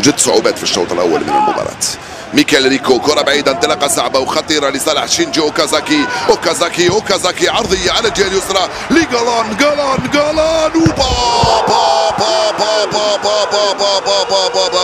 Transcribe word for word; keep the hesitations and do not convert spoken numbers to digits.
جد صعوبات في الشوط الاول من المباراه. ميكال ريكو، كرة بعيدة، انطلاقة صعبة وخطيرة لصالح شينجي اوكازاكي. اوكازاكي اوكازاكي عرضية على الجهة اليسرى لجالان. جالان جالان وبا با با با با با با با با با